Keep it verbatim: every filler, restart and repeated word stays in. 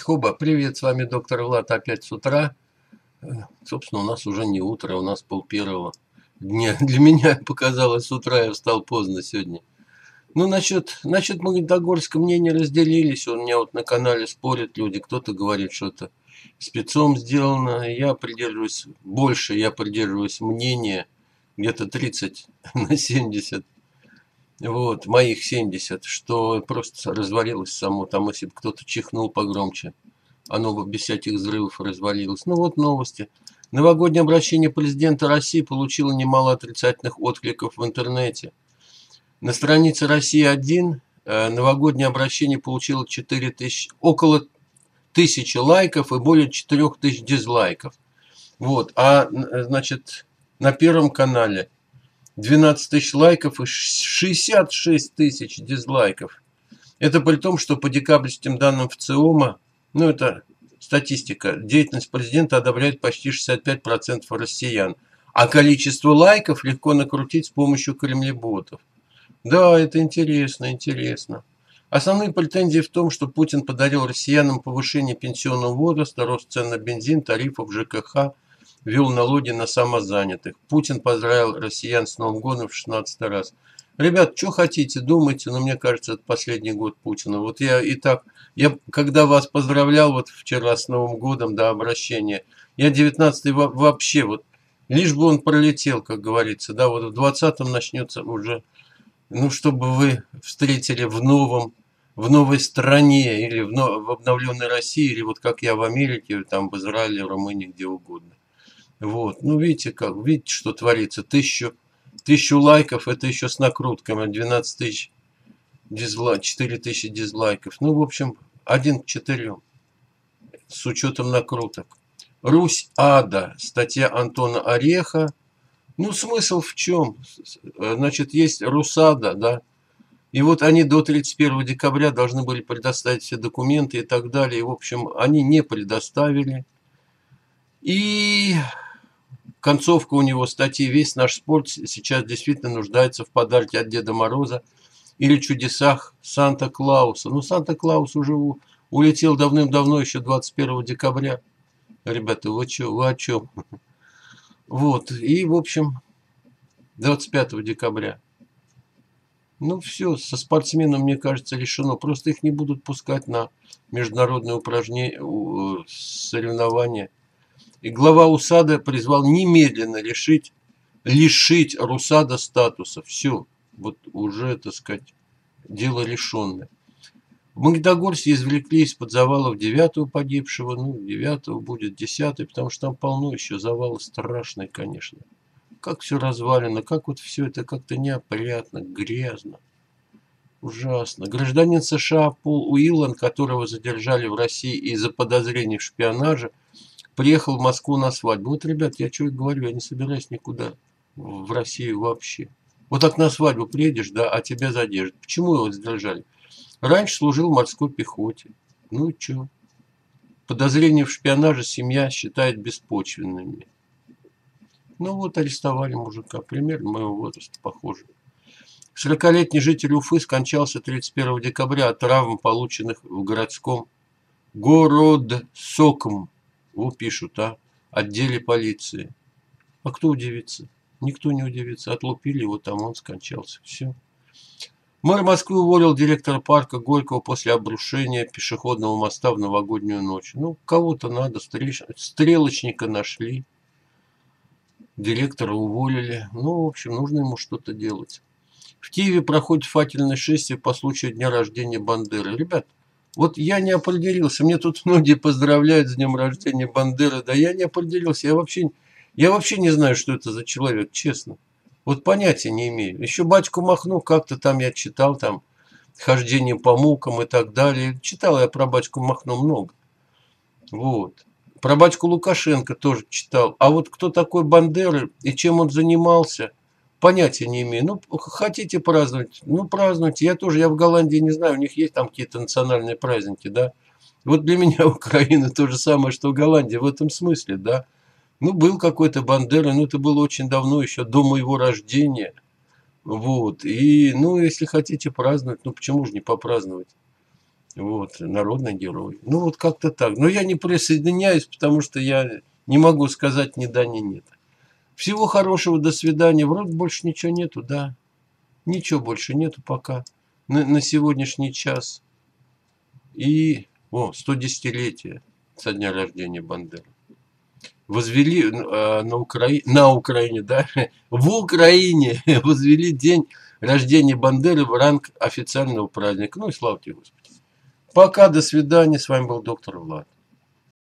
Хоба, привет, с вами доктор Влад опять с утра. Э, Собственно, у нас уже не утро, у нас пол первого дня. Для меня показалось, с утра я встал поздно сегодня. Ну, насчет, насчет Магнитогорска мнения разделились. У меня вот на канале спорят люди. Кто-то говорит, что это спецом сделано. Я придерживаюсь, больше я придерживаюсь мнения, где-то тридцать на семьдесят. Вот, моих семьдесят, что просто развалилось само. Там, если бы кто-то чихнул погромче, оно бы без всяких взрывов развалилось. Ну вот новости. Новогоднее обращение президента России получило немало отрицательных откликов в интернете. На странице Россия один э, новогоднее обращение получило четыре тысячи, около тысячи лайков и более четырёх тысяч дизлайков. Вот. А значит, на Первом канале двенадцать тысяч лайков и шестьдесят шесть тысяч дизлайков. Это при том, что по декабрьским данным ВЦИОМа, ну это статистика, деятельность президента одобряет почти шестьдесят пять процентов россиян. А количество лайков легко накрутить с помощью кремлеботов. Да, это интересно, интересно. Основные претензии в том, что Путин подарил россиянам повышение пенсионного возраста, рост цен на бензин, тарифов ЖКХ, ввел налоги на самозанятых. Путин поздравил россиян с Новым годом в шестнадцатый раз. Ребят, что хотите, думайте, но мне кажется, это последний год Путина. Вот я и так, я когда вас поздравлял вот вчера с Новым годом, до обращения, я девятнадцатый вообще вот, лишь бы он пролетел, как говорится, да, вот в двадцатом начнется уже, ну, чтобы вы встретили в новом, в новой стране, или в, в обновленной России, или вот как я в Америке, там в Израиле, в Румынии, где угодно. Вот, ну видите как, видите, что творится, тысячу, тысячу лайков, это еще с накрутками, двенадцать тысяч дизлайков, четыре тысячи дизлайков, ну в общем, один к четырем, с учетом накруток. Русь ада, статья Антона Ореха, ну смысл в чем, значит есть Русада, да, и вот они до тридцать первого декабря должны были предоставить все документы и так далее, и в общем, они не предоставили, и... Концовка у него статьи «Весь наш спорт сейчас действительно нуждается в подарке от Деда Мороза или чудесах Санта-Клауса». Ну, Санта-Клаус уже у, улетел давным-давно, еще двадцать первого декабря. Ребята, вы, чё, вы о чем? Вот, и, в общем, двадцать пятого декабря. Ну, все, со спортсменом, мне кажется, решено. Просто их не будут пускать на международные упражнения, соревнования. И глава УСАДА призвал немедленно решить, лишить Русада статуса. Все, вот уже, так сказать, дело решенное. В Магнитогорске извлекли из-под завалов девятого погибшего, ну, девятого будет десятый, потому что там полно еще завалы страшные, конечно. Как все развалено, как вот все это как-то неопрятно, грязно, ужасно. Гражданин США Пол Уиллан, которого задержали в России из-за подозрений в шпионаже, приехал в Москву на свадьбу. Вот, ребят, я что и говорю, я не собираюсь никуда в Россию вообще. Вот так на свадьбу приедешь, да, а тебя задержат. Почему его задержали? Раньше служил в морской пехоте. Ну и что? Подозрения в шпионаже семья считает беспочвенными. Ну вот, арестовали мужика. Примерно моего возраста, похоже. сорокалетний житель Уфы скончался тридцать первого декабря от травм, полученных в городском Городсоком. Вот пишут, а, отделе полиции. А кто удивится? Никто не удивится. Отлупили его, там он скончался. Все. Мэр Москвы уволил директора парка Горького после обрушения пешеходного моста в новогоднюю ночь. Ну, кого-то надо, стрелочника нашли. Директора уволили. Ну, в общем, нужно ему что-то делать. В Киеве проходит факельное шествие по случаю дня рождения Бандеры. Ребят, вот я не определился. Мне тут многие поздравляют с днем рождения Бандеры. Да я не определился. Я вообще, я вообще не знаю, что это за человек, честно. Вот понятия не имею. Еще батьку Махно как-то там я читал, там, хождение по мукам и так далее. Читал я про батьку Махно много. Вот. Про батьку Лукашенко тоже читал. А вот кто такой Бандера и чем он занимался, понятия не имею. Ну, хотите праздновать? Ну, празднуйте. Я тоже, я в Голландии не знаю, у них есть там какие-то национальные праздники, да. Вот для меня Украина то же самое, что Голландия в этом смысле, да. Ну, был какой-то Бандера, но это было очень давно, еще до моего рождения. Вот. И, ну, если хотите праздновать, ну, почему же не попраздновать? Вот, народный герой. Ну, вот как-то так. Но я не присоединяюсь, потому что я не могу сказать ни да, ни нет. Всего хорошего, до свидания. Вроде больше ничего нету, да. Ничего больше нету пока. На, на сегодняшний час. И, о, сто десятилетие со дня рождения Бандеры. Возвели э, на, Укра... на Украине, да, в Украине возвели день рождения Бандеры в ранг официального праздника. Ну и слава тебе, Господи. Пока, до свидания. С вами был доктор Влад.